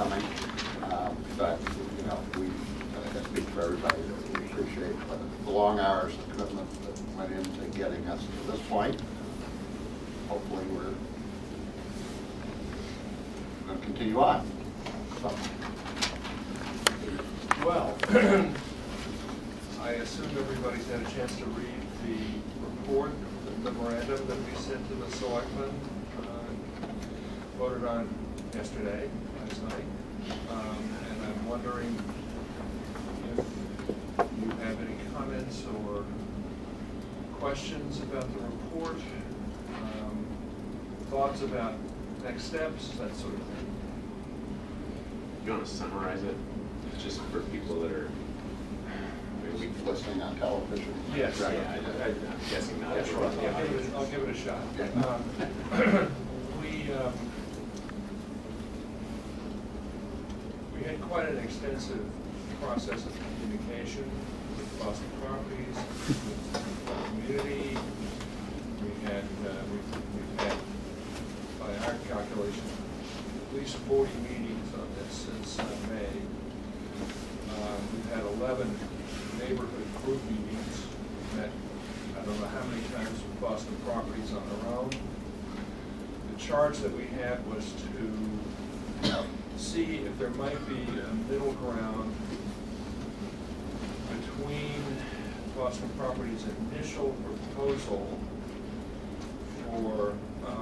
coming. But, you know, I think I speak for everybody that we appreciate the long hours of commitment that went into getting us to this point. Hopefully we're going to continue on. So. Well, I assume everybody's had a chance to read the report, the memorandum that we sent to the selectmen, voted on yesterday, last night. And I'm wondering if you have any comments or questions about the report, thoughts about next steps, that sort of thing. You want to summarize it, just for people that are maybe Listening on television. Yes. Right. Yeah, I'm guessing not. That's right. I'll give it a shot. Okay. We had quite an extensive process of communication with Boston Properties, with the community. We've had, by our calculation, at least 40 meetings on this since May. We've had 11 neighborhood group meetings. Met, I don't know how many times with Boston Properties on their own. The charge that we had was to see if there might be a middle ground between Boston Properties' initial proposal for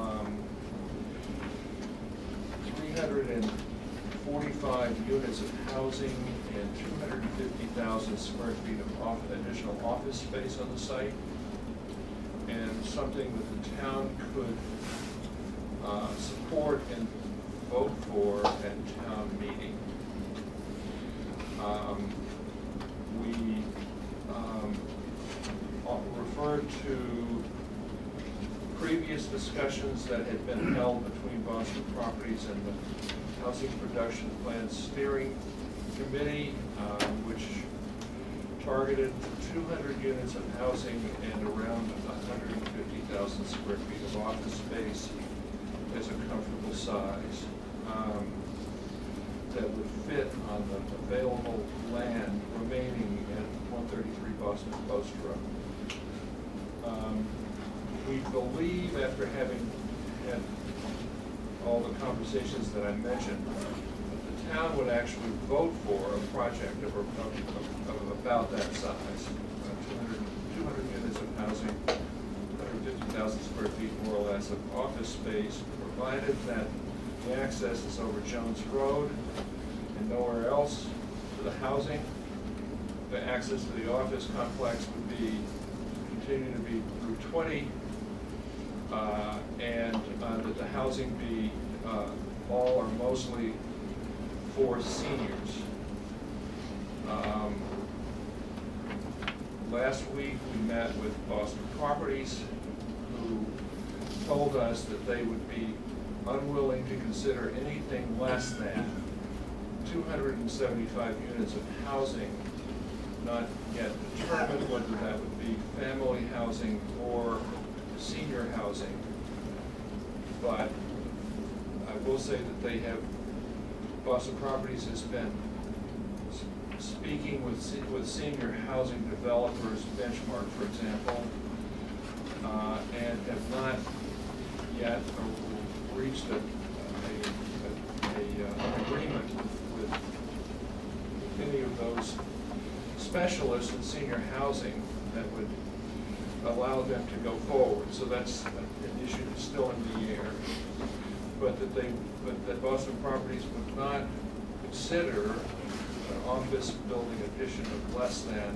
345 units of housing and 250,000 square feet of additional office space on the site, and something that the town could support and vote for at town meeting. We referred to previous discussions that had been held between Boston Properties and the Housing Production Plan Steering Committee, which targeted 200 units of housing and around 150,000 square feet of office space as a comfortable size that would fit on the available land remaining at 133 Boston Post Road. We believe, after having had all the conversations that I mentioned, that the town would actually vote for a project of about that size, 200 units of housing, 150,000 square feet more or less of office space, provided that the access is over Jones Road and nowhere else to the housing. The access to the office complex would continue to be Route 20, and that the housing be all or mostly for seniors. Last week we met with Boston Properties, who told us that they would be unwilling to consider anything less than 275 units of housing, not yet determined whether that would be family housing or senior housing. But I will say that Boston Properties has been speaking with senior housing developers, Benchmark, for example, and have not yet reached an agreement with any of those specialists in senior housing that would allow them to go forward. So that's an issue that's still in the air. But that Boston Properties would not consider an office building addition of less than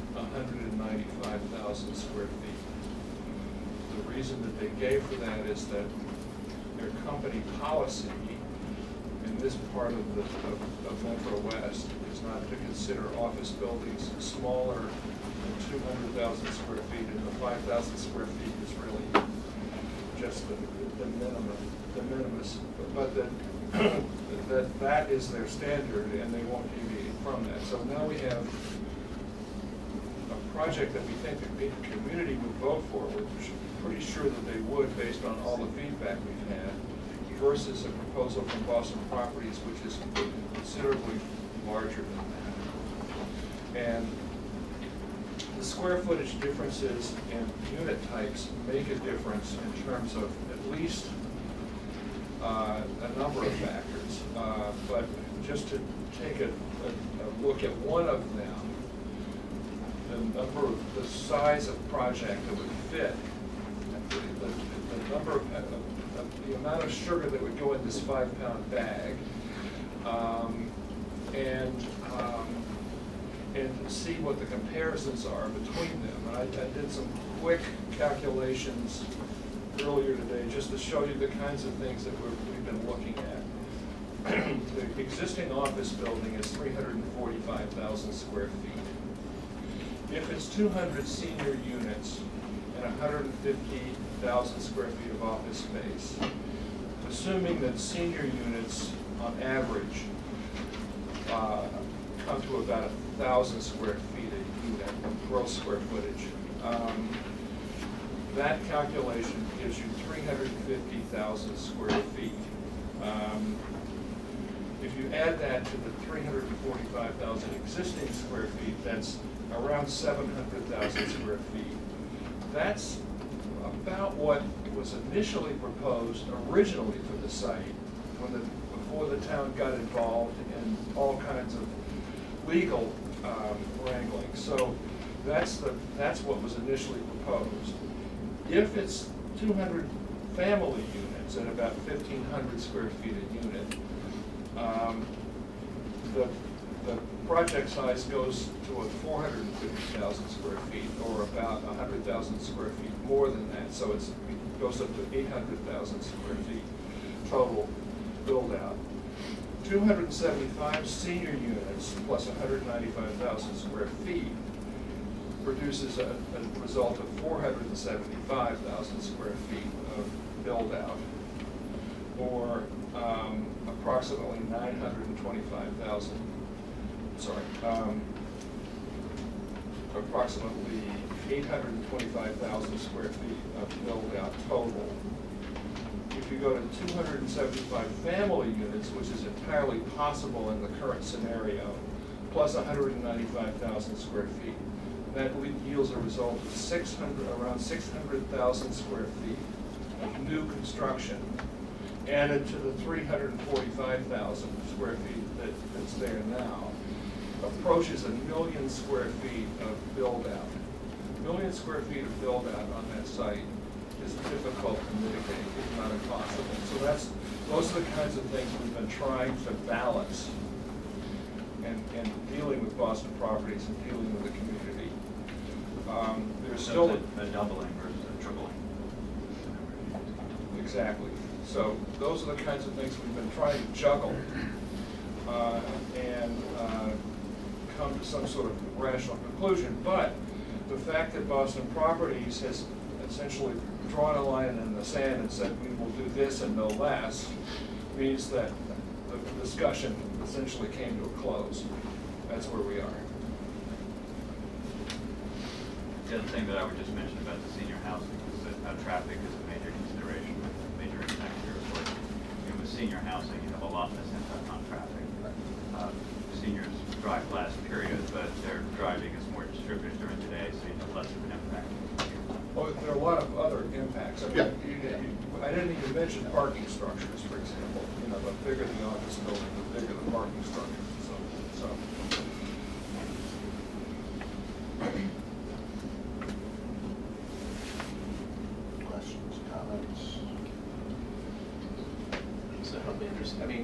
195,000 square feet. The reason that they gave for that is that their company policy in this part of Metro West is not to consider office buildings smaller than 200,000 square feet, and the 5,000 square feet is really just the minimus. But that is their standard, and they won't deviate from that. So now we have a project that we think the community would vote for, which we're pretty sure that they would based on all the feedback we've had. versus a proposal from Boston Properties, which is considerably larger than that. And the square footage differences in unit types make a difference in terms of at least a number of factors. But just to take a look at one of them, the size of project that would fit, the number of, the amount of sugar that would go in this 5-pound bag, and see what the comparisons are between them. And I did some quick calculations earlier today just to show you the kinds of things that we've been looking at. The existing office building is 345,000 square feet. If it's 200 senior units and 150,000 square feet of office space, assuming that senior units on average come to about 1,000 square feet a unit, gross square footage. That calculation gives you 350,000 square feet. If you add that to the 345,000 existing square feet, that's around 700,000 square feet. That's about what was initially proposed originally for the site before the town got involved in all kinds of legal wrangling. So that's what was initially proposed. If it's 200 family units at about 1,500 square feet a unit, the project size goes to 450,000 square feet, or about 100,000 square feet more than that. So it goes up to 800,000 square feet total build out. 275 senior units plus 195,000 square feet produces a result of 475,000 square feet of build out, or approximately 925,000, approximately 825,000 square feet of build out total. If you go to 275 family units, which is entirely possible in the current scenario, plus 195,000 square feet, that yields a result of around 600,000 square feet of new construction, added to the 345,000 square feet that's there now, approaches 1 million square feet of build out. 1 million square feet of build out on that site is difficult to mitigate, if not impossible. So those are the kinds of things we've been trying to balance and dealing with Boston Properties and dealing with the community. There's So still a doubling versus a tripling. Exactly. So those are the kinds of things we've been trying to juggle and come to some sort of rational conclusion. But the fact that Boston Properties has essentially drawn a line in the sand and said we will do this and no less means that the discussion essentially came to a close. That's where we are. The other thing that I would just mention about the senior housing is that traffic is a major consideration, a major impact here as well. With senior housing, you have a lot less impact on traffic. Seniors drive less, period, but their driving is more distributed during the day, so you have less of an impact. Well, there are a lot of other impacts. I mean, Yeah. I didn't even mention parking structures, for example. You know, the bigger the office building, the bigger the parking structures. So. Questions, comments? So help me understand, I mean,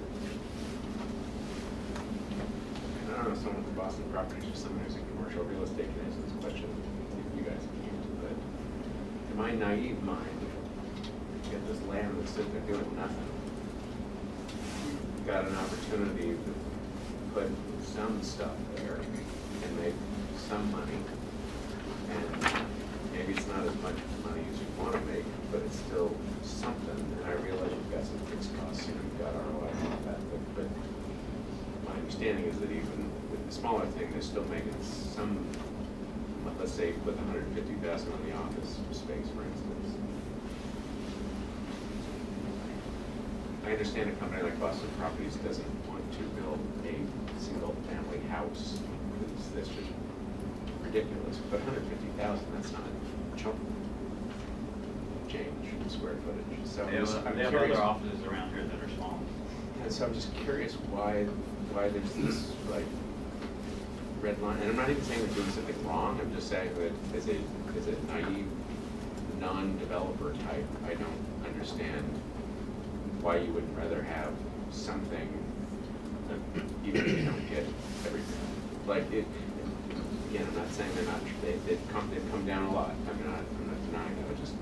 I don't know if someone from Boston Properties or someone who's in commercial real estate can answer this question, if you guys can, but in my naive mind, you get this land that's sitting there doing nothing. You've got an opportunity to put some stuff there and make some money, and maybe it's not as much money as you want to make, but it's still something. And I realize you've got some fixed costs, and you've got ROI and all that, but my understanding is that even with the smaller thing, they're still making some, let's say, put 150,000 on the office space, for instance. I understand a company like Boston Properties doesn't want to build a single-family house, because that's just ridiculous. But 150,000, that's not chump change in square footage. So They I'm have curious. other offices around here that are small. And so I'm just curious why there's this like red line, and I'm not even saying they're doing something wrong, I'm just saying that as a naive, non-developer type, I don't understand why you wouldn't rather have something, even if you don't get everything. Like it, again, I'm not saying they're not, they've come down a lot, I'm not denying that, I just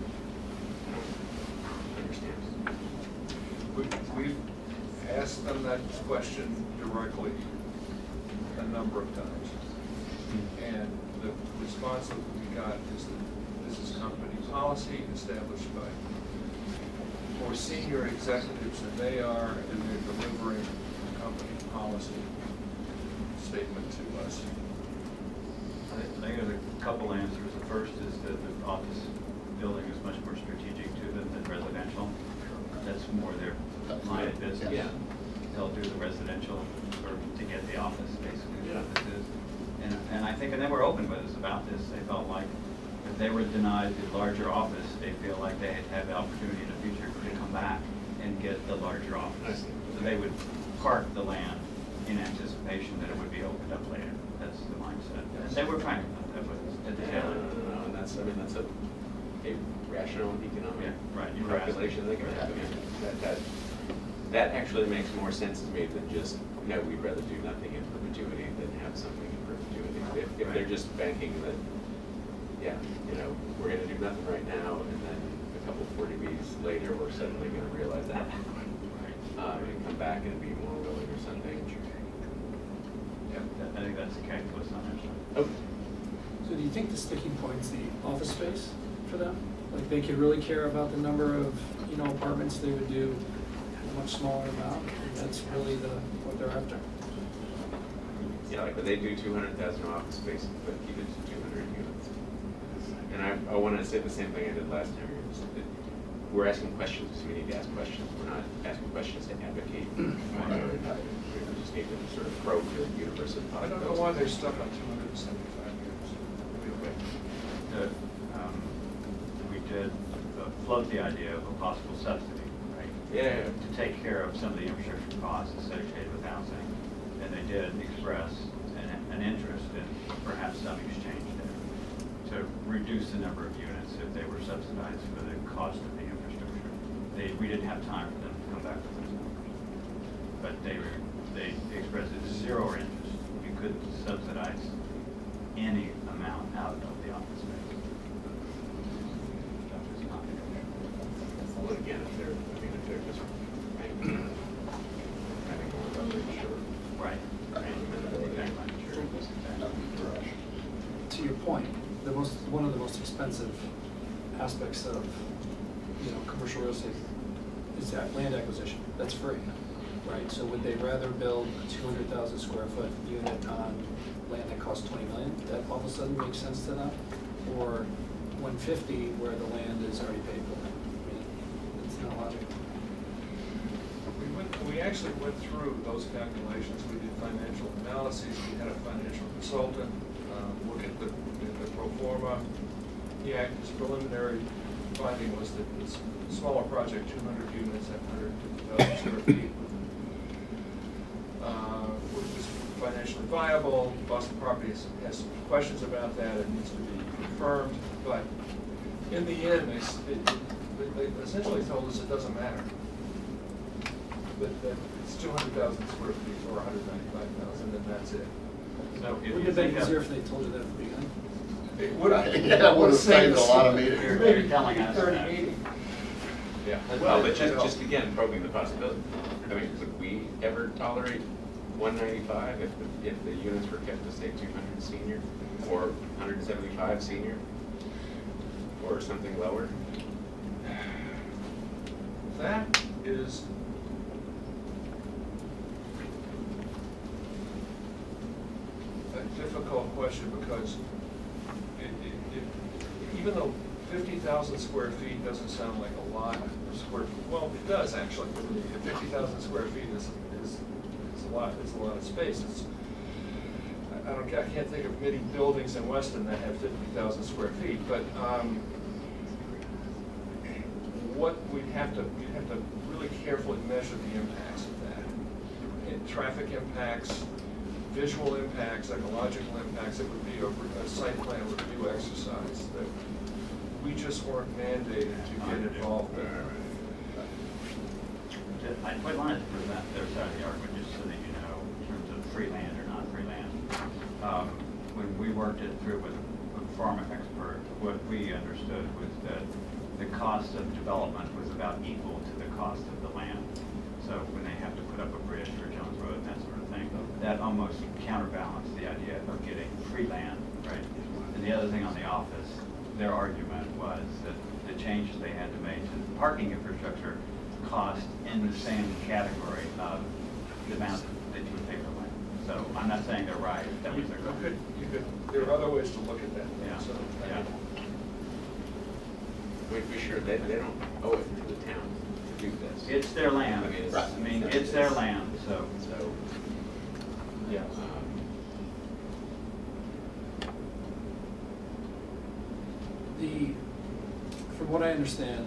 don't understand. We've asked them that question directly a number of times. And the response that we got is that this is company policy established by more senior executives than they are, and they're delivering company policy statement to us. I think there's a couple answers. The first is that the office building is much more strategic to them than residential. That's more their line of business. Yeah. They'll do the residential to get the office, basically, is what this is. And I think, and they were open with us about this, they felt like if they were denied the larger office, they feel like they have the opportunity in the future to come back and get the larger office. So they would park the land in anticipation that it would be opened up later. That's the mindset. And they were frank about that with us at the tail end. And that's, I mean, that's a rational economic Right, you were asking. calculation they can have. I mean, that actually makes more sense to me than just, no, we'd rather do nothing in perpetuity than have something in perpetuity. If they're just banking that, yeah, you know, we're gonna do nothing right now, and then a couple 40Bs later, we're suddenly gonna realize that. And come back and be more willing or something. Yeah, I think that's the calculus on their side. Okay. So do you think the sticking point's the office space for them? Like they could really care about the number of, you know, apartments they would do a much smaller amount? That's really what they're after? Yeah, like when they do 200,000 office space, but keep it to 200 units. And I want to say the same thing I did last time. We're asking questions, so we need to ask questions. We're not asking questions to advocate. We just need to sort of probe the universe of I don't know why they're stuck on 275 years. We did float the idea of a possible subsidy, right? Yeah. To take care of some of the infrastructure costs associated with housing. And they did express an interest in perhaps some exchange there to reduce the number of units if they were subsidized for the cost of the infrastructure. We didn't have time for them to come back with those numbers. But they expressed zero interest. We couldn't subsidize any amount out of the office space. That was not negotiable. Well, again, if they're just having more leverage or. Right. To your point, one of the most expensive aspects of, you know, commercial real estate is that land acquisition. That's free, right? So would they rather build a 200,000 square foot unit on land that costs 20 million? That all of a sudden makes sense to them, or 150 where the land is already paid for? I mean, it's not logical. We actually went through those calculations. We did financial analyses. We had a financial consultant look at the pro forma. His preliminary finding was that this smaller project, 200 units at 150,000 square feet, was financially viable. Boston Properties has some questions about that. It needs to be confirmed. But in the end, they essentially told us it doesn't matter. That it's 200,000 square feet or 195,000, and that's it. So if Wouldn't you it have think been of, easier if they told you that at the beginning? It would have. Yeah, it would have saved a lot of meetings. You're telling us that. 30 meetings. Yeah. Well, but just again, probing the possibility. I mean, would we ever tolerate 195 if the units were kept to say 200 senior, or 175 senior, or something lower? That is a difficult question because even though 50,000 square feet doesn't sound like a lot of square, well, it does actually. 50,000 square feet is a lot, it's a lot of space. I can't think of many buildings in Weston that have 50,000 square feet, but what we'd have to really carefully measure the impacts of that. Traffic impacts, visual impacts, ecological impacts. It would be a site plan review exercise that we just weren't mandated to get involved in. I wanted to present their side of the argument, just so that you know, in terms of free land or not free land. When we worked it through with a farm expert, what we understood was that the cost of development was about equal to the cost of the land. So when they have to put up a bridge for Jones Road and that sort of thing, that almost counterbalanced the idea of getting free land, right? And the other thing on the office, their argument was that the changes they had to make to the parking infrastructure cost in the same category of the amount that you would pay for land. So I'm not saying they're right, if that was their comment. There are other ways to look at that. Yeah, So, yeah. We sure, they don't owe it to the town to do this. It's their land. I mean, It's their land, so. yeah. From what I understand,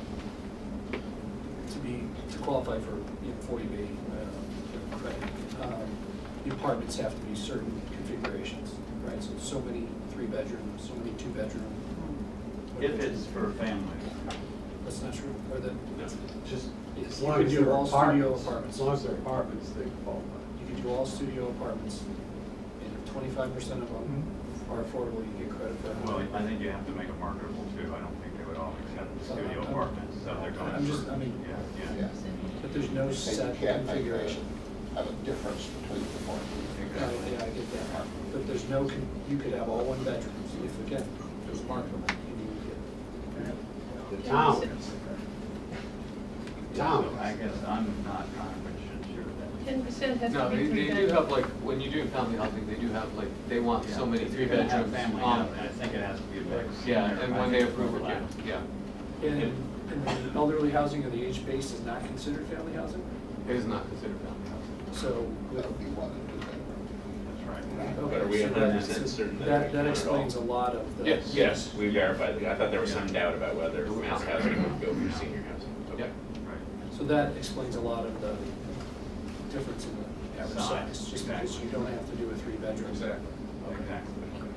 to qualify for 40B credit, the apartments have to be certain configurations, right? So many 3-bedroom, so many 2-bedroom. If it's for families. That's not true, or that, Just yes, as you long could as do they're all studio apartments. As long as they're apartments, they qualify. You could do all studio apartments, and if 25% of them are affordable, you get credit for Well, that. I think you have to make it marketable too. I don't think they would all accept the studio I'm- apartments, so they're going. I'm just, I mean, Yeah. but there's no You set can't make configuration. have a difference between the four. Yeah, I get that, but there's no, you could have all 1 bedrooms, if again, it was marketable, and you would get. The town. Town. I guess I'm not 100% sure that. 10% has No, to be they 3 do bedrooms. have like, when you do family housing, they do have like, they want so many If you're gonna have 3 bedrooms. family housing, I think it has to be a mix. Yeah, and when they approve it, overlap. yeah. And the elderly housing or the age-based is not considered family housing? It is not considered family housing. So, That would be 1 and 2 bedroom. That's right. okay, But are we so 100% certain that that they explains a can at lot of the. Yes. Yes, we verified. I thought there was some doubt about whether mass housing would go for senior housing. Okay. Yep. Right. So that explains a lot of the difference in the average Size, size, just because exactly. you don't have to do a 3-bedroom. Exactly. Exactly.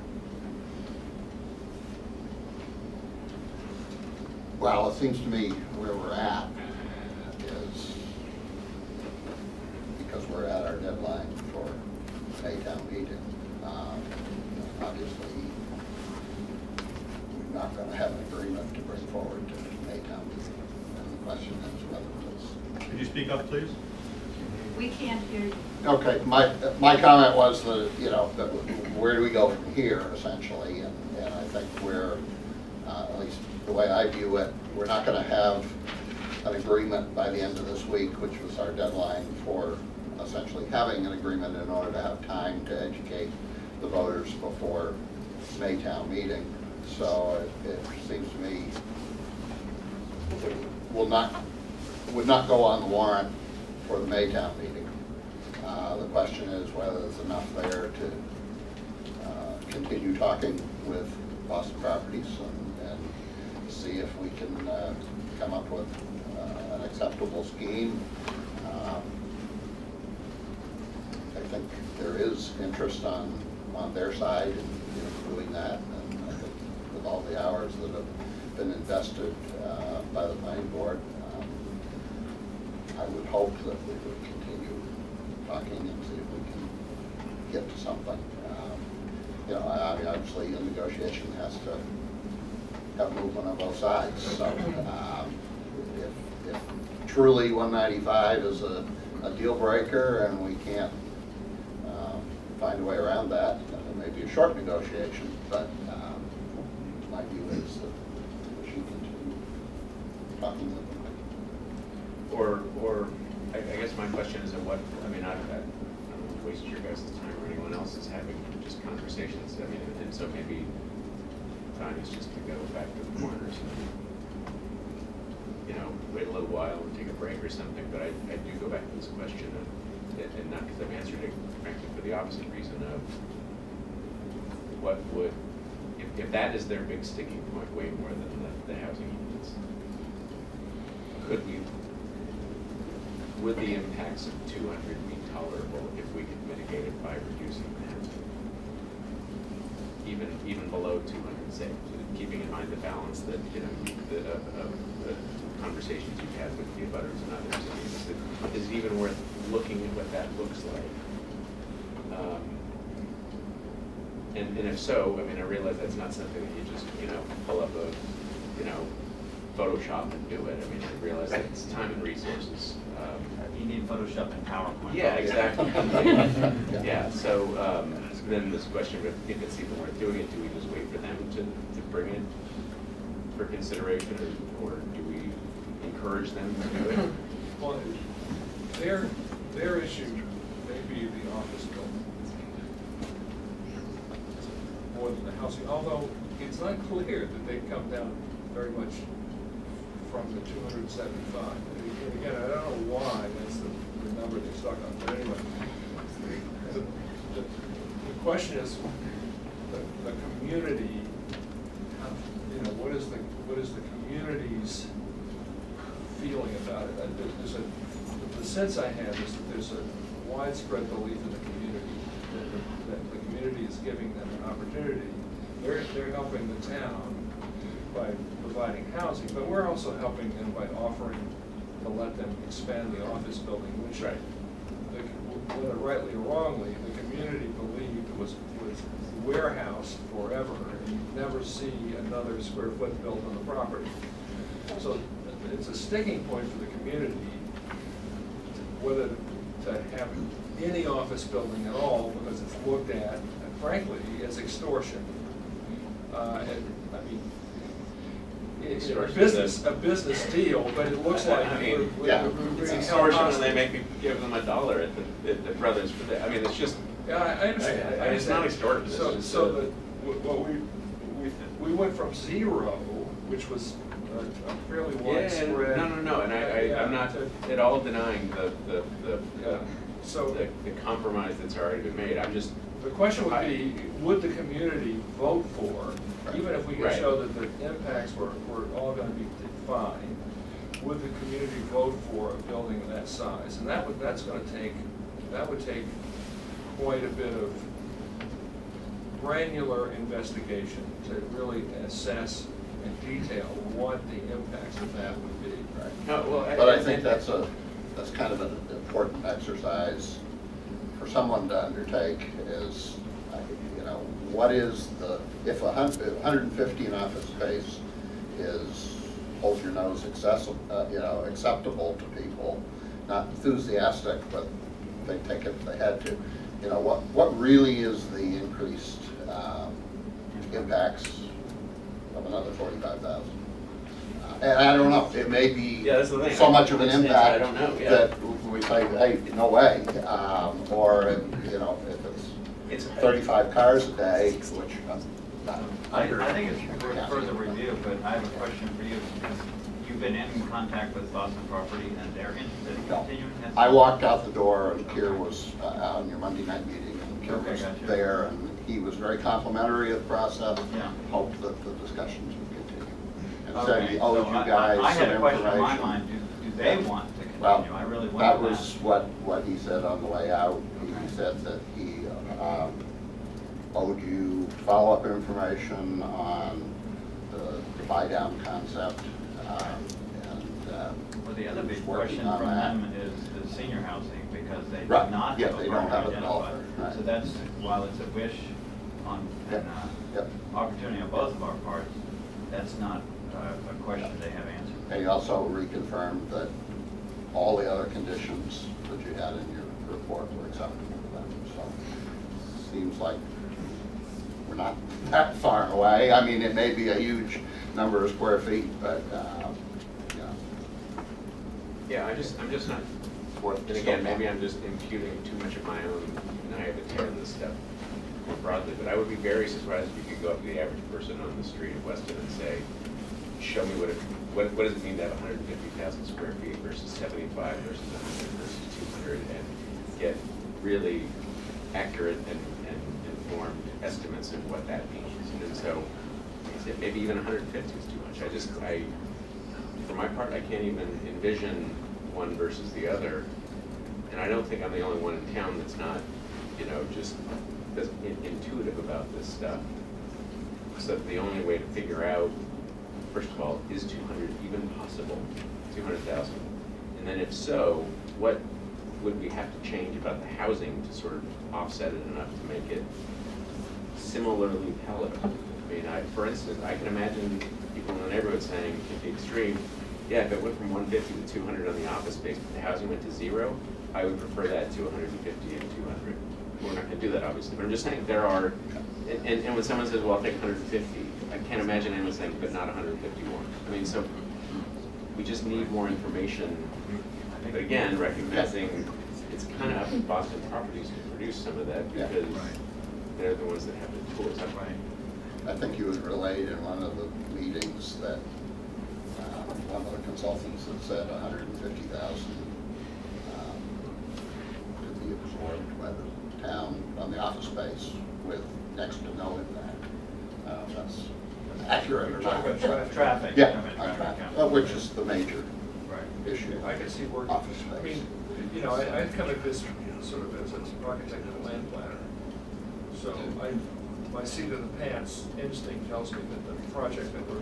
Well, it seems to me where we're at is, because we're at our deadline for Maytown meeting, obviously, we're not going to have an agreement to bring forward to Maytown meeting. And the question is whether it's... Could you speak up, please? We can't hear you. Okay, my comment was that, that where do we go from here, essentially, and I think we're, at least the way I view it, we're not going to have an agreement by the end of this week, which was our deadline for essentially having an agreement in order to have time to educate the voters before Maytown meeting. So it seems to me it would not go on the warrant for the Maytown meeting. The question is whether there's enough there to continue talking with Boston Properties and see if we can come up with an acceptable scheme. I think there is interest on their side in doing that, and I think with all the hours that have been invested by the planning board, I would hope that we would continue talking and see if we can get to something. I mean, obviously, a negotiation has to have movement on both sides. So, if truly 195 is a deal breaker and we can't find a way around that, then it may be a short negotiation. But my view is that we should continue talking with them. Or I guess my question is, I don't want to waste your guys' time or anyone else's having just conversations. I mean, and so maybe time is just to go back to the corners and, you know, wait a little while and take a break or something, but I do go back to this question of, and not because I've answered it, frankly, for the opposite reason of what would, if that is their big sticking point, way more than the housing units, could we, would the impacts of 200 be tolerable if we could mitigate it by reducing that? Even below 200, say, keeping in mind the balance that, you know, the conversations you've had with the abutters and others. I mean, is it even worth looking at what that looks like? And if so, I mean, I realize that's not something that you just, you know, pull up a, you know, Photoshop and do it. I mean, I realize that it's time and resources. You need Photoshop and PowerPoint. Yeah, exactly. Yeah, so then this question of if it's even worth doing it, do we just wait for them to bring it for consideration, or do we encourage them to do it? Well, their issue may be the office building more than the housing, although it's not clear that they come down very much from the 275. And again, I don't know why that's the number they stuck on, but anyway. The question is the community, you know, what is the community's feeling about it? The sense I have is that there's a widespread belief in the community, that the community is giving them an opportunity. They're helping the town by providing housing, but we're also helping them by offering to let them expand the office building, which, right, whether rightly or wrongly, the community believed was warehouse forever, and you'd never see another square foot built on the property. So it's a sticking point for the community whether to have any office building at all, because it's looked at, frankly, as extortion. And I mean, it's a business deal, but it looks like it's extortion when they make me give them $1 at the Brothers for that. I mean, it's just. Yeah, I understand. It's not extortion. So we went from 0, which was a fairly widespread. No, and I'm not at all denying the compromise that's already been made. I'm just. The question would be, would the community vote for, even if we could show that the impacts were all going to be fine, would the community vote for a building of that size? And that would take quite a bit of granular investigation to really assess in detail what the impacts of that would be. Right. No, well, but I think that's kind of an important exercise for someone to undertake. Is, you know, what is if 150 office space is, hold your nose, acceptable to people, not enthusiastic, but they take it if they had to. You know, what really is the increased impacts of another 45,000? And I don't know. It may be so much of an impact that we say, hey, no way. Or you know, if it's 35 cars a day, which I think it's worth further review. But I have a question for you. You've been in contact with Boston Property, and they're interested in continuing this? I walked out the door, and Keir was on your Monday night meeting, and Keir was there, and he was very complimentary of the process. Yeah. Hoped that the discussions would continue. And Okay. said he owed you guys I had a some question in my information. mind. Do they want to continue? Well, I really want that was what he said on the way out. He said that he owed you follow-up information on the buy-down concept. Well, the other big working question on from that. them is the senior housing, because they Right. did not Yeah, have they a don't have partner a developer. identified. Right. So that's, while it's a wish on Yep. Yep. opportunity on both of our parts, that's not a question they have answered. And he also reconfirmed that all the other conditions that you had in your report were acceptable to them. So seems like we're not that far away. I mean, it may be a huge number of square feet, but you know. Yeah, I'm just not. And again, maybe I'm just imputing too much of my own naivete in this stuff. more broadly, but I would be very surprised if you could go up to the average person on the street of Weston and say, show me what does it mean to have 150,000 square feet versus 75 versus 100 versus 200, and get really accurate and informed estimates of what that means. And so, maybe even 150 is too much. For my part, I can't even envision one versus the other. And I don't think I'm the only one in town that's not, just intuitive about this stuff. So the only way to figure out, first of all, is 200 even possible? 200,000. And then if so, what would we have to change about the housing to sort of offset it enough to make it similarly palatable? I mean, for instance, I can imagine people in the neighborhood saying, at the extreme, yeah, if it went from 150 to 200 on the office space, but the housing went to 0, I would prefer that to 150 and 200. We're not going to do that, obviously, but I'm just saying there are, and when someone says, well, I'll take 150, I can't imagine anyone saying, but not 151. I mean, so we just need more information, but again, recognizing it's kind of up to Boston Properties to produce some of that, because they're the ones that have the tools. I think you had relayed in one of the meetings that one of the consultants had said 150,000 could be absorbed by the town on the office space with next to no impact. That's accurate or not? Traffic. Yeah, Traffic. which is the major Right. issue. I can see working. Office I space. mean, I come at this sort of as an architect and land planner. So my seat of the pants instinct tells me that the project that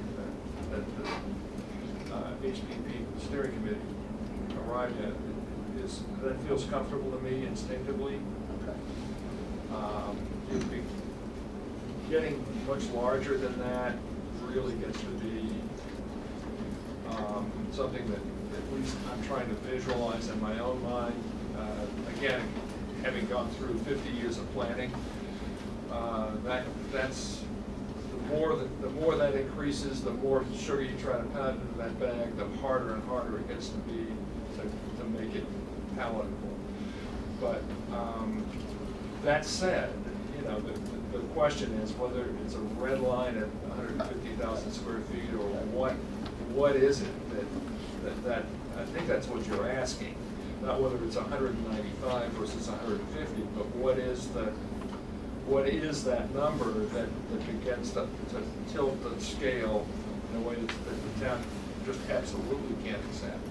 the HPP steering committee arrived at that feels comfortable to me instinctively. Okay. It'd be getting much larger than that really gets to be something that at least I'm trying to visualize in my own mind. Again, having gone through 50 years of planning, that's the more that increases, the more sugar you try to pound into that bag, the harder and harder it gets to be to make it palatable. But that said, the question is whether it's a red line at 150,000 square feet or what is it that I think that's what you're asking, not whether it's 195 versus 150, but what is that number that begins to tilt the scale in a way that the town just absolutely can't accept.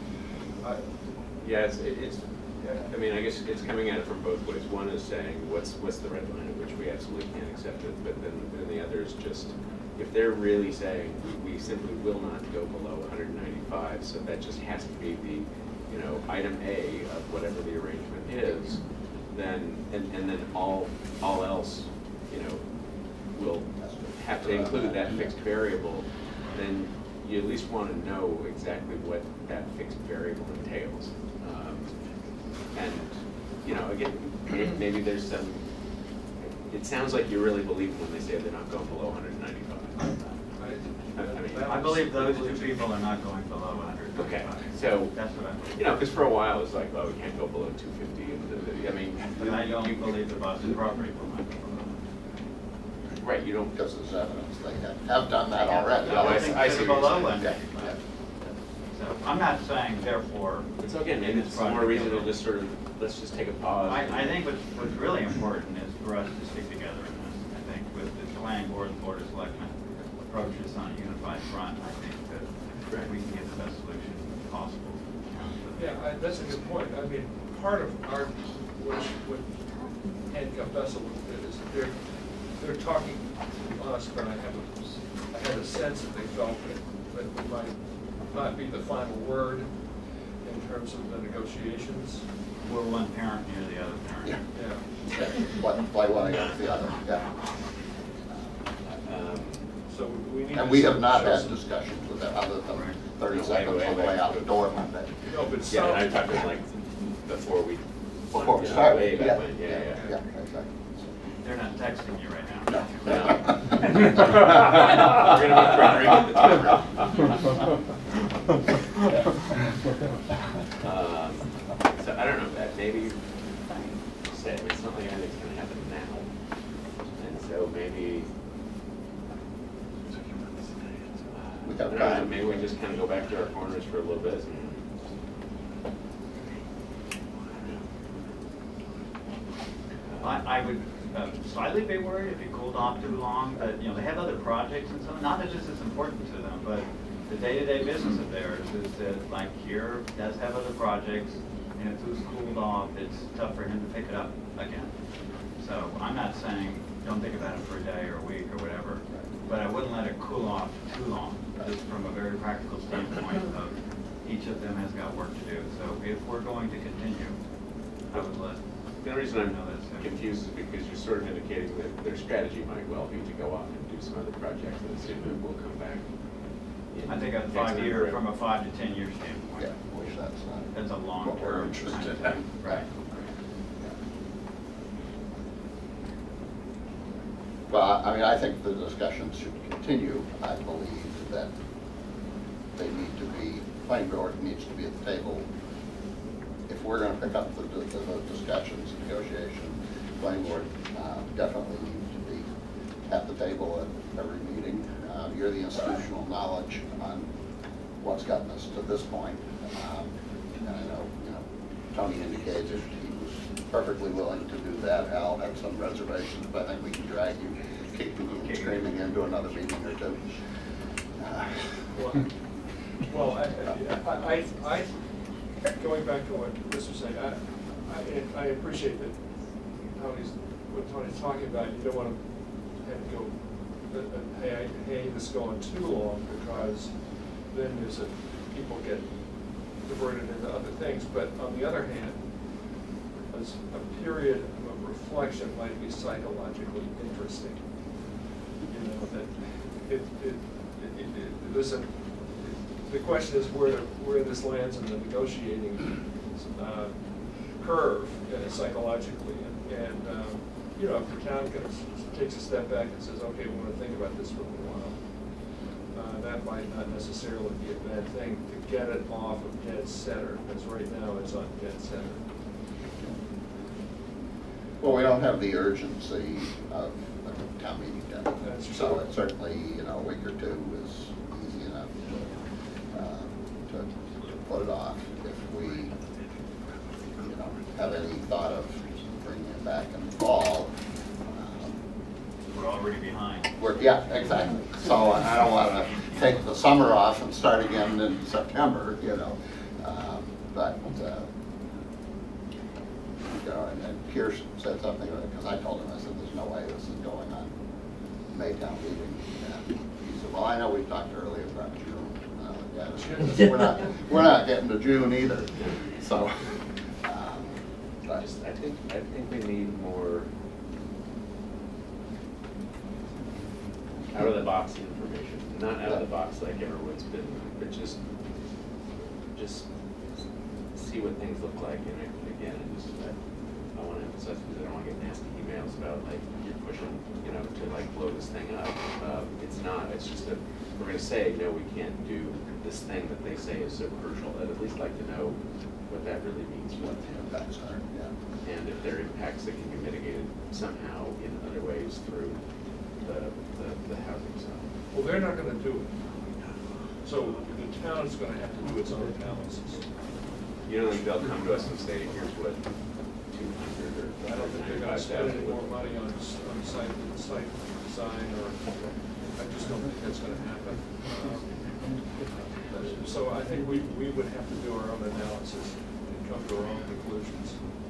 Yeah, I mean, I guess it's coming at it from both ways. One is saying, what's the red line at which we absolutely can't accept it, but then the other is just, if they're really saying, we simply will not go below 195, so that just has to be the, item A of whatever the arrangement is, then, and then all else, will have to include that fixed variable, then you at least want to know exactly what that fixed variable entails. And, again, maybe there's some, it sounds like you really believe them when they say they're not going below 195. I believe those two people are not going below 100. Okay, so, That's what I believe. because for a while it's like, oh, we can't go below 250. I mean, But I don't believe the Boston property will not go below. right, you don't. Because there's evidence they have done that already. No, I see They're what you're below saying. 195. So I'm not saying therefore. It's okay, maybe it's some more reason to just sort of, let's just take a pause. I think what's really important is for us to stick together in this. I think with the planning board and board of selectmen approach this on a unified front, I think that we can get the best solution possible. Yeah, that's a good point. I mean, part of our, what handcuffed us a little bit is that they're talking to us, but I have a sense that they felt that we might not be the final word in terms of the negotiations. We're one parent near the other parent. Yeah. Yeah. Play one against the other, yeah. So we need. And to we have not show had some- discussions with them other than 30 No, seconds on the way out the door Monday. No, but Yeah, and I some, talked to them like before we. Before we Yeah, started, way back yeah, when, yeah, yeah. exactly. They're not texting you right now. No. We're gonna meet for a drink at the tavern. So I don't know, that maybe say, it's not like anything's gonna happen now. maybe, We I got don't know, time. maybe we just kind of go back to our corners for a little bit and I would slightly be worried if it cooled off too long, but, they have other projects and so, not that this is important to them, but the day-to-day business of theirs is that, like, here does have other projects, and if this cooled off, it's tough for him to pick it up again. So I'm not saying, don't think about it for a day or a week or whatever, but I wouldn't let it cool off too long, just from a very practical standpoint of each of them has got work to do. So if we're going to continue, I would let. the only reason I'm No, that's him. confused is because you're sort of indicating that their strategy might well be to go off and do some other projects and assume that we'll come back. in I think a X 5 year, number of- from a 5 to 10 year standpoint. Yeah, which that's not. That's a long what we're term. interested kind of in. thing. Right. Well, I mean, I think the discussions should continue. I believe that they need to be, planning board needs to be at the table. If we're gonna pick up the discussions, negotiation, planning board definitely needs to be at the table at every meeting. You're the institutional knowledge on what's gotten us to this point. And I know, Tony indicated he was perfectly willing to do that. Al had some reservations, but I think we can drag you kicking and screaming into another meeting or two. Well, I, going back to what Chris was saying, I appreciate that what Tony's talking about, you don't want to have to go, hey, this is going too long, because then people get diverted into other things. But on the other hand, as a period of reflection might be psychologically interesting. That listen, the question is where this lands in the negotiating curve psychologically, and if the town takes a step back and says, okay, we want to think about this for a little while, that might not necessarily be a bad thing to get it off of dead center, because right now it's on dead center. Well, we don't have the urgency of a town meeting done. That's So true. it certainly, a week or two is easy enough to put it off. If we, have any thought of bringing it back in the fall, We're already behind. yeah, exactly. So I don't want to take the summer off and start again in September, but, and Pierce said something, because I told him, I said, there's no way this is going on Maytown meeting. And he said, well, I know we talked earlier about June. Yeah, we're not getting to June either, so. But I think we need more out of the box information, not out of the box like everyone's been, but just see what things look like. And again, I want to emphasize, because I don't want to get nasty emails about like you're pushing, to like blow this thing up. It's not. It's just we're going to say no, we can't do this thing that they say is so crucial. I'd at least like to know what that really means for the town. that's hard, yeah. And if there are impacts that can be mitigated somehow in other ways through the housing zone. Well, they're not going to do it. So the town's going to have to do its own analysis. You don't think they'll come to us and say, here's what 200 or I don't think they're going to spend any more money on site design, or I just don't think that's going to happen. So I think we would have to do our own analysis and come to our own conclusions.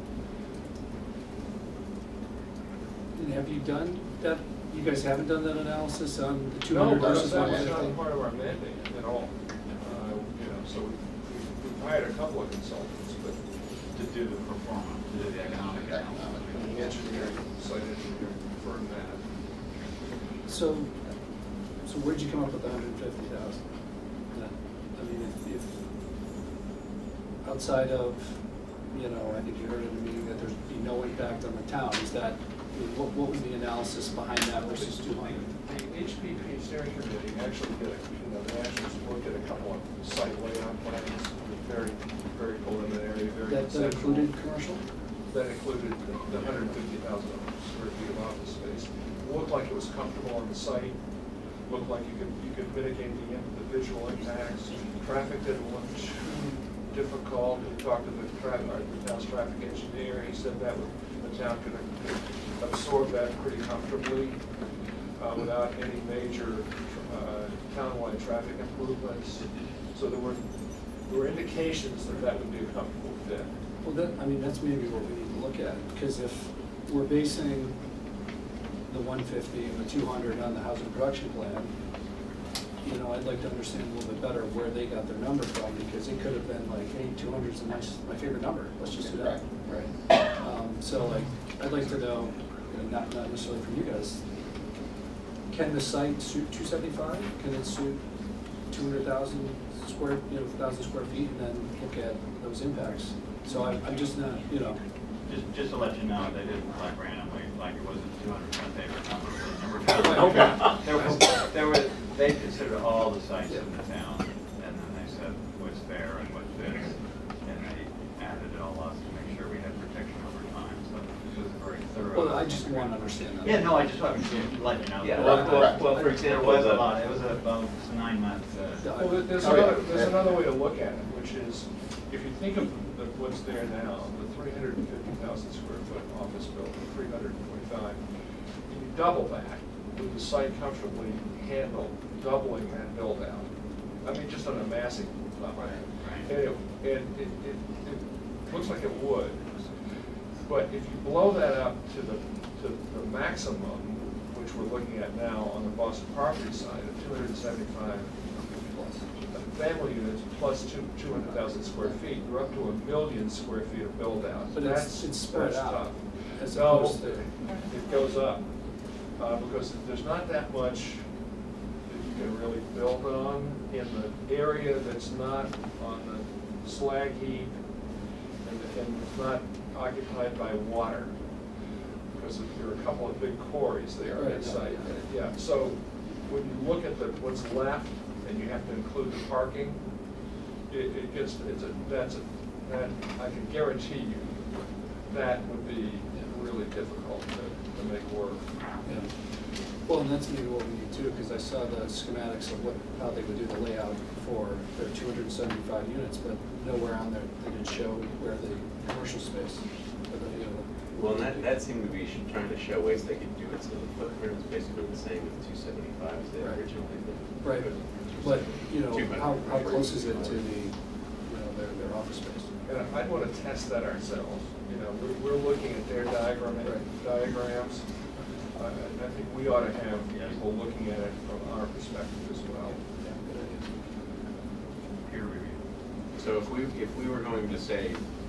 And have you done that? You guys haven't done that analysis on the 200 No, versus that was 150? not part of our mandate at all. So we've hired a couple of consultants, but To do the performance, to do the economic analysis. the engineering, site engineering confirmed that. So where'd you come up with the 150,000? I mean, if outside of, I think you heard in the meeting that there's be no impact on the town, is that, what was the analysis behind that versus 200? The HPP steering committee actually did they actually looked at a couple of site layout plans, very, very preliminary, very That conceptual. included commercial? that included the 150,000 square feet of office space. Looked like it was comfortable on the site. Looked like you could mitigate the visual impacts. Traffic didn't look too difficult. We talked to the town's traffic engineer. He said that the town could absorb that pretty comfortably without any major townwide traffic improvements. So there were indications that that would be a comfortable fit. Well, I mean, that's maybe what we need to look at, because if we're basing the 150 and the 200 on the housing production plan, you know, I'd like to understand a little bit better where they got their number from, because it could have been like, hey, 200 is my favorite number. Let's just do that. Right. So like, I'd like to know, you know, not necessarily from you guys, can the site suit 275? Can it suit 200,000 square, you know, 1,000 square feet, and then look at those impacts? So I'm just not, you know. Just to let you know, they didn't select randomly, like it wasn't 200% favorite number. They considered all the sites in the town, and then they said what's fair and what fits, and they added it all up to make sure we had protection over time. So it was very thorough. Well, I just want to understand that. Yeah, no, I just wanted to let you know. Yeah, well, for example, there was a lot. It was about 9 months. Well, there's another way to look at it, which is, if you think of what's there now, the 350,000 square foot office building, 345, and you double that, would the site comfortably handle doubling that build out? I mean, just on a massing level. Right. And it looks like it would. But if you blow that up to the maximum, which we're looking at now on the Boston property side of 275 family units plus 200,000 square feet, you're up to 1 million square feet of build out. But it's spread out. Tough. As No, opposed to, it goes up because there's not that much that you can really build on in the area that's not on the slag heap and it's not occupied by water, because there are a couple of big quarries there on that site. Yeah, so when you look at what's left and you have to include the parking, that I can guarantee you that would be really difficult to make work. yeah. Well, and that's maybe what we need too, because I saw the schematics of how they would do the layout for their 275 units, but nowhere on there they didn't show where the commercial space. Well, and that seemed to be trying to show ways they could do it, so the footprint was basically the same with 275 as they Right. originally did. Right, but, you know, 200. how close is it to the, you know, their office space? And I'd want to test that ourselves. You know, we're looking at their diagrams. I think we ought to have people looking at it from our perspective as well. Yeah, good idea. Peer review. So if we were going to say,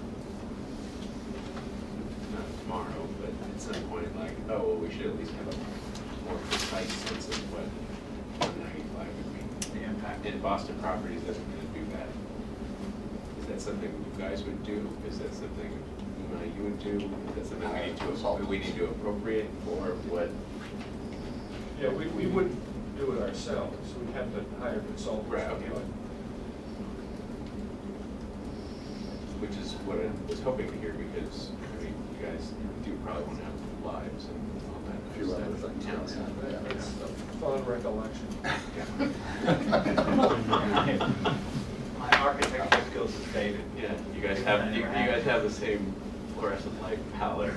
not tomorrow, but at some point, like, oh, well, we should at least have a more precise sense of what 195 would be. The impact. And Boston Properties doesn't going to do that. Is that something you guys would do? Is that something you would do? Is that something we need to appropriate for what? Yeah, we wouldn't do it ourselves. We'd have to hire consultants. Right, okay. Which is what I was hoping to hear, because, I mean, you guys do probably want to have lives and all that. A few other things. Yeah, it's a fun recollection. My architectural skills is dated. Yeah, you guys have the same fluorescent light palette.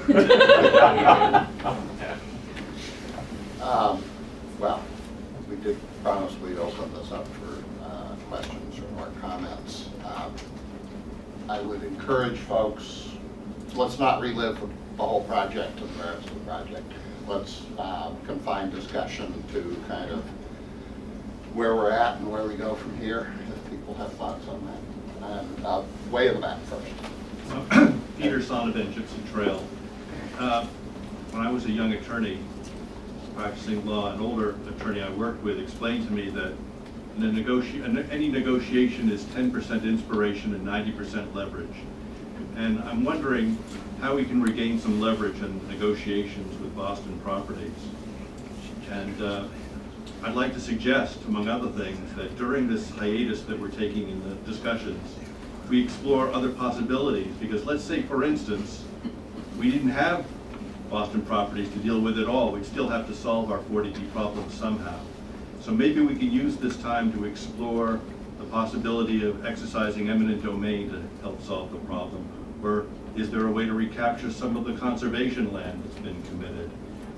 Well, we did promise we'd open this up for questions or more comments. I would encourage folks, let's not relive the whole project and the merits of the project. Let's confine discussion to kind of where we're at and where we go from here, if people have thoughts on that. And way in the back first. Peter Sonovan, Gypsy Trail. When I was a young attorney practicing law, an older attorney I worked with explained to me that any negotiation is 10% inspiration and 90% leverage. And I'm wondering how we can regain some leverage in negotiations with Boston Properties. And I'd like to suggest, among other things, that during this hiatus that we're taking in the discussions, we explore other possibilities, because let's say, for instance, we didn't have Boston Properties to deal with at all. We'd still have to solve our 40B problem somehow. So maybe we can use this time to explore the possibility of exercising eminent domain to help solve the problem. Or is there a way to recapture some of the conservation land that's been committed?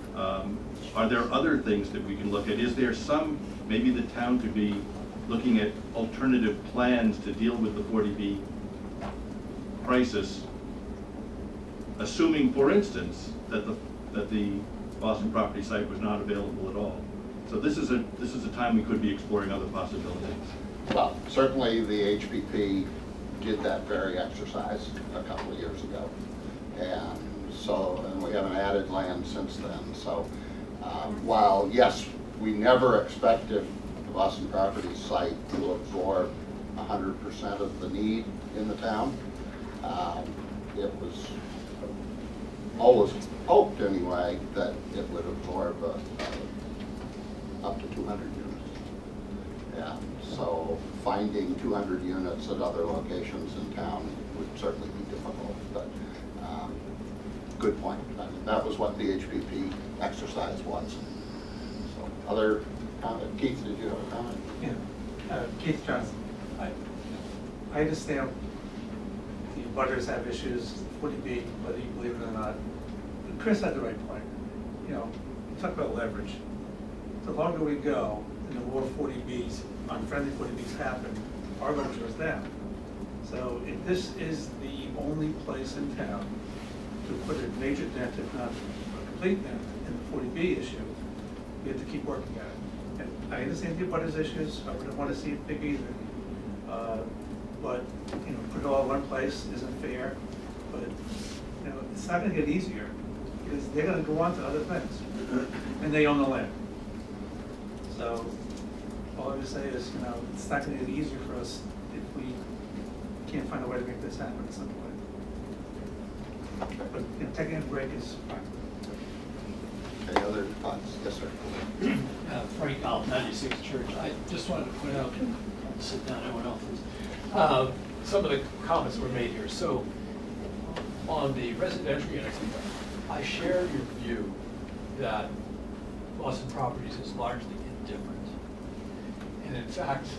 Are there other things that we can look at? Is there some, maybe the town could be looking at alternative plans to deal with the 40B crisis, assuming, for instance, that the Boston property site was not available at all. So this is a time we could be exploring other possibilities. Well, certainly the HPP did that very exercise a couple of years ago. And we haven't added land since then. So while, yes, we never expected the Boston property site to absorb 100% of the need in the town, it was always hoped anyway that it would absorb up to 200 units. And so finding 200 units at other locations in town would certainly be difficult, but good point. I mean, that was what the HPP exercise was. So other comment? Keith, did you have a comment? Yeah, Keith Johnson. I understand the butters have issues, 40B, whether you believe it or not. But Chris had the right point. You know, you talk about leverage. The longer we go, and the more 40Bs, unfriendly 40Bs happen, our leverage goes down. So if this is the only place in town to put a major dent, if not a complete dent, in the 40B issue, we have to keep working at it. And I understand the butters issues. I wouldn't want to see it big either. But you know, put it all in one place isn't fair. But you know, it's not going to get easier because they're going to go on to other things, and they own the land. So all I would say is, you know, it's not going to get easier for us if we can't find a way to make this happen at some point. But you know, taking a break is fine. Any other thoughts? Yes, sir. Frank Al, 96 Church. I just wanted to point out, I'll sit down, everyone else is. Some of the comments were made here. So on the residential units, I share your view that Boston Properties is largely indifferent. And in fact,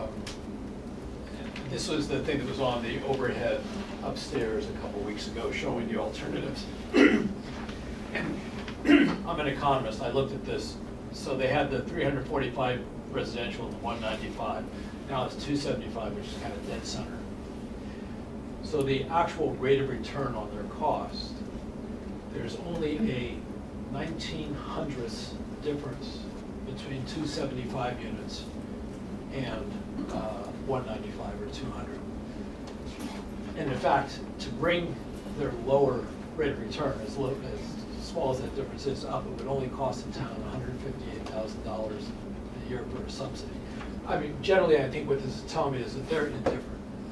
this was the thing that was on the overhead upstairs a couple weeks ago showing the alternatives. And I'm an economist, I looked at this. So they had the 345 residential and the 195. Now it's 275, which is kind of dead center. So the actual rate of return on their cost, there's only a 1900th difference between 275 units and 195 or 200. And in fact, to bring their lower rate of return, as small as that difference is up, it would only cost the town $158,000 a year for a subsidy. I mean, generally, I think what this is telling me is that they're indifferent.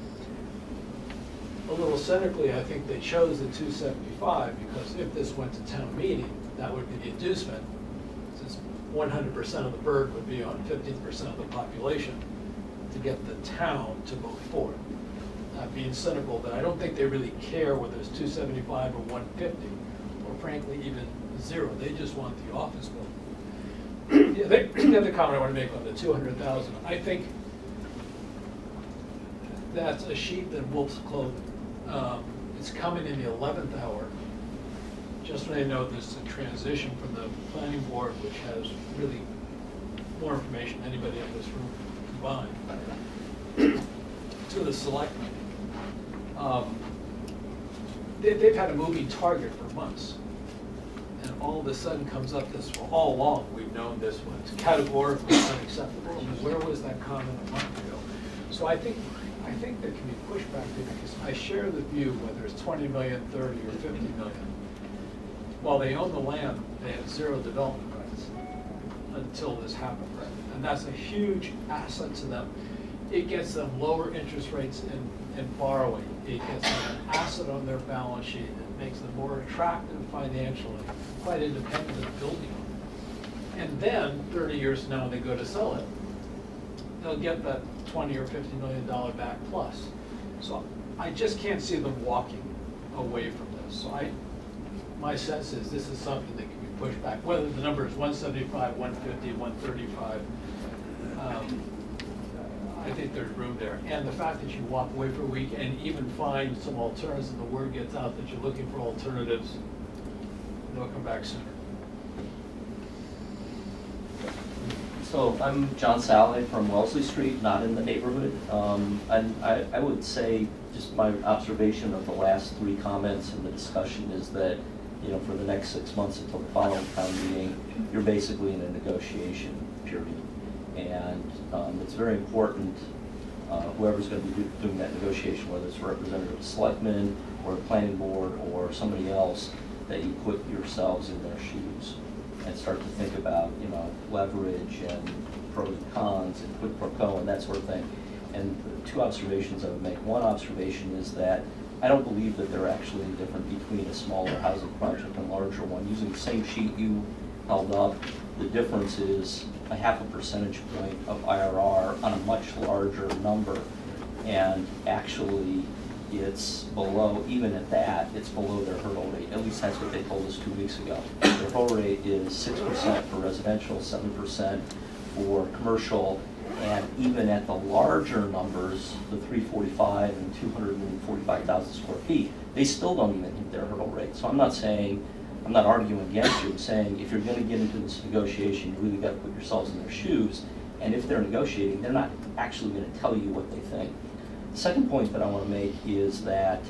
A little cynically, I think they chose the 275 because if this went to town meeting, that would be the inducement, since 100% of the burden would be on 15% of the population to get the town to vote for it. Not being cynical, but I don't think they really care whether it's 275 or 150, or frankly, even zero. They just want the office building. Yeah, the other comment I want to make on the 200,000, I think that's a sheep in wolf's clothing. It's coming in the 11th hour, just when I know there's a transition from the planning board, which has really more information than anybody in this room combined, to the selectmen. They've had a moving target for months. And all of a sudden comes up this, well, all along we've known this was categorically unacceptable. I mean, where was that comment a month ago? So I think there can be pushback there because I share the view, whether it's 20 million, 30 or 50 million. While they own the land, they have zero development rights until this happens. And that's a huge asset to them. It gets them lower interest rates in borrowing. It gets them an asset on their balance sheet. It makes them more attractive financially, quite independent of building on it. And then 30 years from now, when they go to sell it, they'll get that 20 or $50 million back plus. So I just can't see them walking away from this. So my sense is this is something that can be pushed back, whether the number is 175, 150, 135. I think there's room there. And the fact that you walk away for a week and even find some alternatives, and the word gets out that you're looking for alternatives, they'll come back sooner. So I'm John Salley from Wellesley Street, not in the neighborhood. And I would say, just my observation of the last three comments in the discussion is that, you know, for the next 6 months until the final town meeting, you're basically in a negotiation period. And it's very important, whoever's going to be doing that negotiation, whether it's a representative of the selectmen or the planning board or somebody else, that you put yourselves in their shoes and start to think about, you know, leverage and pros and cons and quid pro quo and that sort of thing. And two observations I would make. One observation is that I don't believe that they're actually different between a smaller housing project and a larger one. Using the same sheet you held up, the difference is a 0.5 percentage point of IRR on a much larger number. And actually, it's below, even at that, it's below their hurdle rate. At least that's what they told us 2 weeks ago. Their hurdle rate is 6% for residential, 7% for commercial, and even at the larger numbers, the 345 and 245,000 square feet, they still don't even hit their hurdle rate. So I'm not saying, I'm not arguing against you. I'm saying if you're going to get into this negotiation, you really got to put yourselves in their shoes. And if they're negotiating, they're not actually going to tell you what they think. The second point that I want to make is that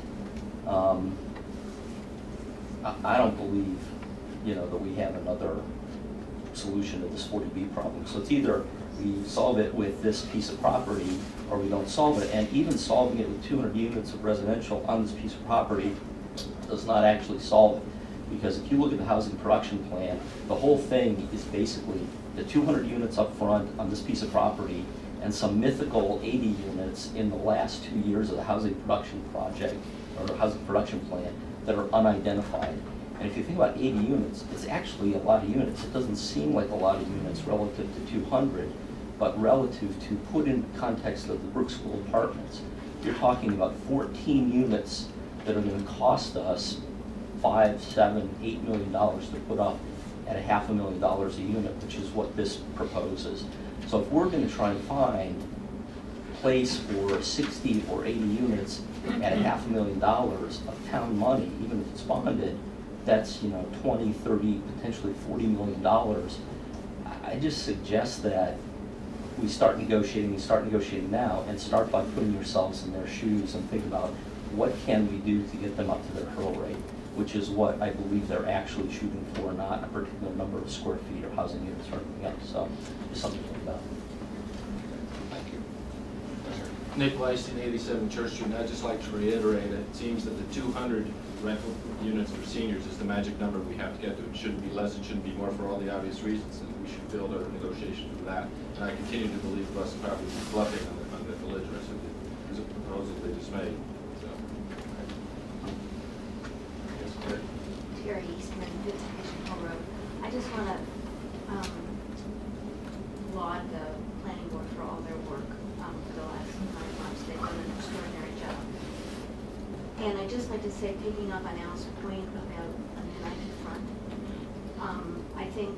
I don't believe, you know, that we have another solution to this 40B problem. So it's either we solve it with this piece of property or we don't solve it. And even solving it with 200 units of residential on this piece of property does not actually solve it. Because if you look at the housing production plan, the whole thing is basically the 200 units up front on this piece of property and some mythical 80 units in the last 2 years of the housing production project or housing production plan that are unidentified. And if you think about 80 units, it's actually a lot of units. It doesn't seem like a lot of units relative to 200, but relative to put in context of the Brook School apartments, you're talking about 14 units that are going to cost us $5, $7, $8 million to put up at $500,000 a unit, which is what this proposes. So if we're going to try and find a place for 60 or 80 units at $500,000 of town money, even if it's bonded, that's, you know, 20, 30, potentially $40 million. I just suggest that we start negotiating now, and start by putting yourselves in their shoes and think about what can we do to get them up to their hurdle rate, which is what I believe they're actually shooting for, not a particular number of square feet or housing units or anything else. So just something to think about. Thank you. Nick Leiston, 87 Church Street. I'd just like to reiterate, it seems that the 200 rental units for seniors is the magic number we have to get to. It shouldn't be less, it shouldn't be more, for all the obvious reasons, and we should build our negotiation for that. And I continue to believe Boston Property is bluffing on the belligerence of the proposal they just made. So, yes, Terry Eastman, 50 Mission Hill Road. I just want to laud the planning board for all their work for the last 9 months. They've done an extraordinary job. And I'd just like to say, picking up on Al's point about a united front, I think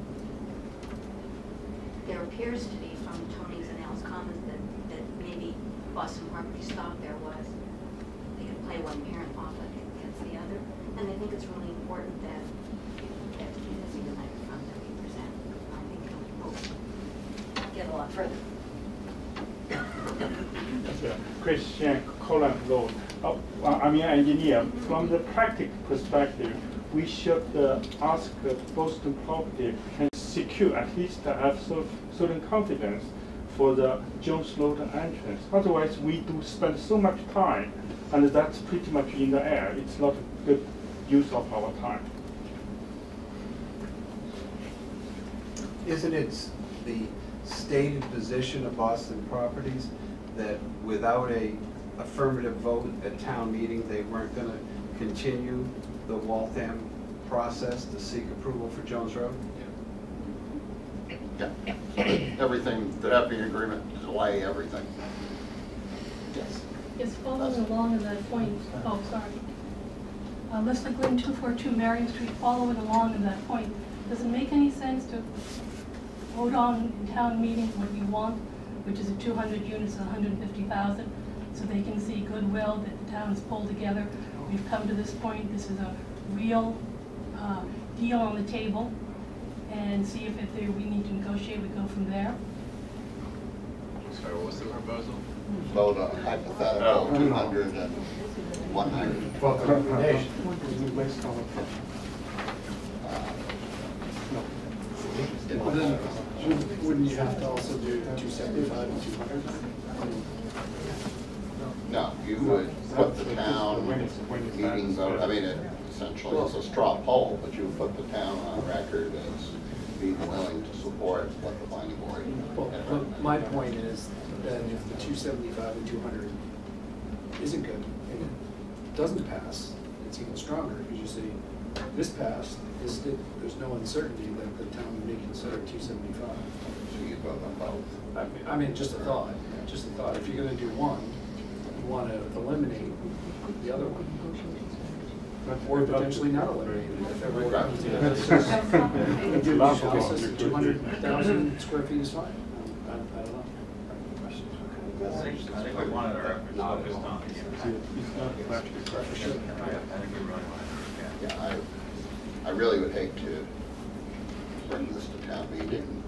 there appears to be, from Tony's and Al's comments, that maybe Boston Properties thought there was, they could play one parent off against the other. And I think it's really important that it is a united front that we present. I think we'll get a lot further. Christian Colin Road. I'm an engineer. From the practical perspective, we should ask Boston Property can secure at least have certain confidence for the Jones Road entrance. Otherwise, we do spend so much time, and that's pretty much in the air. It's not a good use of our time. Isn't it the stated position of Boston Properties that without a affirmative vote at town meeting, they weren't going to continue the Waltham process to seek approval for Jones Road? Yeah. Everything, the happy agreement to delay everything. Yes. Yes, following along in that point, oh, sorry. Leslie Glynn, 242 Marion Street, following along in that point, does it make any sense to vote on in town meeting what you want, which is a 200 units and 150,000, so they can see goodwill that the town has pulled together? We've come to this point, this is a real deal on the table, and see if we need to negotiate, we go from there. Sorry, what was the proposal? Vote on hypothetical 200 and 100. Well, the recommendation. Wouldn't you have to also do 275 and 200? No, you would put the town meeting vote, I mean, essentially it's a straw poll, but you would put the town on record as being willing to support what the planning board. Well, my point is that if the 275 and 200 isn't good, and it doesn't pass, it's even stronger, because you see, this passed, there's no uncertainty that the town may consider 275. So you vote on both. I mean, just a thought, If you're gonna do one, you wanna eliminate the other one. Or potentially not eliminate it if everyone comes together. Says 200,000 square feet is fine. I don't know. I think we wanted our efforts focused on the impact. I think we really wanted to, Yeah, I really would hate to bring this to town meeting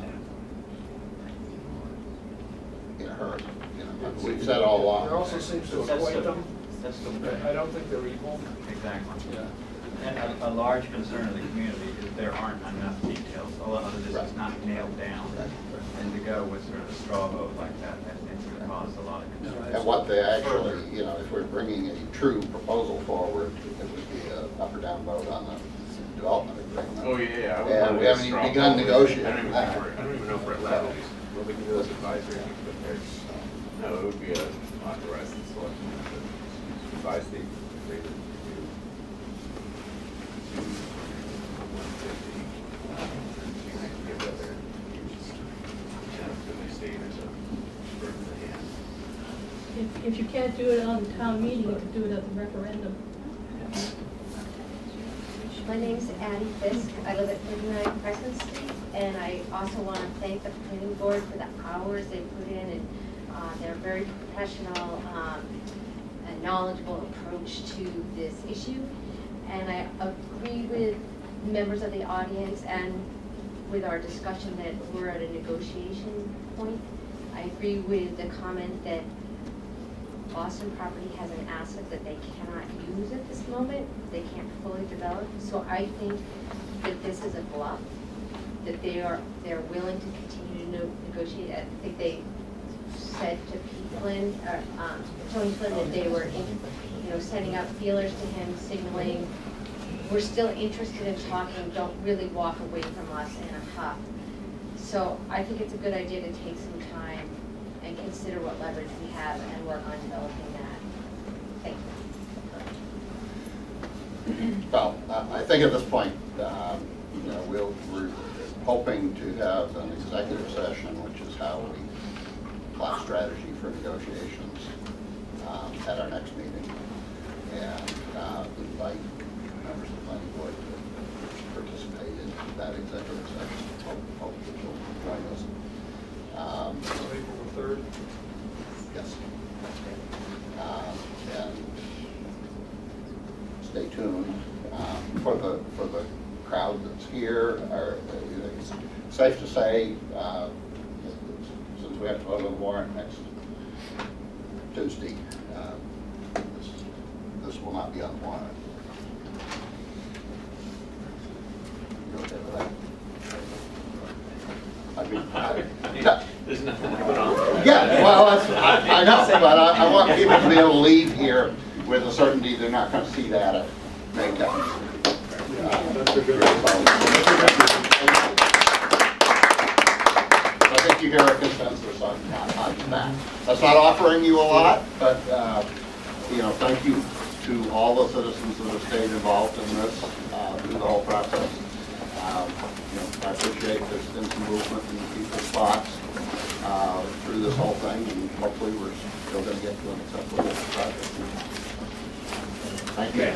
in a hurry. You know, we've said all along. There also seems to equate them. I don't think they're equal. Exactly. Yeah. And a large concern of the community is there aren't enough details. A lot of this is not nailed down. And to go with sort of a straw vote like that, I think would cause a lot of concern. And what they actually, you know, if we're bringing a true proposal forward, it would be an up or down vote on the development agreement. Oh, yeah. And we haven't even begun negotiating. I don't even know if we're allowed to do, well, we can do this advisory, but there's, no, it would be a authorized selection to advise the agreement to 150. Give that their use to the state as a burden of the hand. If you can't do it on the town meeting, you can do it at the referendum. My name's Addie Fisk. I live at 39 Crescent Street, and I also want to thank the planning board for the hours they put in, and their very professional and knowledgeable approach to this issue. And I agree with members of the audience and with our discussion that we're at a negotiation point. I agree with the comment that Boston Property has an asset that they cannot use at this moment. They can't fully develop. So I think that this is a bluff, that they're willing to continue to negotiate. I think they said to Pete Flynn, Tony Flynn, that they were sending out feelers to him, signaling we're still interested in talking, don't really walk away from us in a huff. So I think it's a good idea to take some time and consider what leverage we have and work on developing that. Thank you. Well, I think at this point, we're hoping to have an executive session, which is how we plot strategy for negotiations at our next meeting, and invite members of the planning board to participate in that executive session. Hopefully you'll join us. April the 3rd? Yes. And stay tuned for the crowd that's here. It's safe to say, since we have to vote on the warrant next Tuesday, this will not be on the warrant. You okay with that? There's nothing to put on. Yeah, well, I know, but I want people to be able to leave here with a certainty they're not going to see that at May 10th. I think you hear a consensus on that. That's not offering you a lot, but thank you to all the citizens that have stayed involved in this through the whole process. I appreciate there's been some movement in people's thoughts through this whole thing, and hopefully we're still gonna get to them, it's up for the project. Thank you.